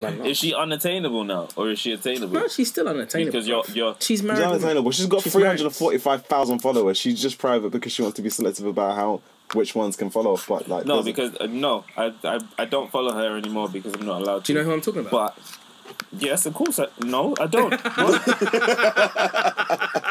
Is she unattainable now, or is she attainable? No, she's still unattainable. Because she's married. She's unattainable. She's got 345,000 followers. She's just private because she wants to be selective about which ones can follow. But like, no, because I don't follow her anymore because I'm not allowed to. Do you know who I'm talking about? But yes, of course. No, I don't.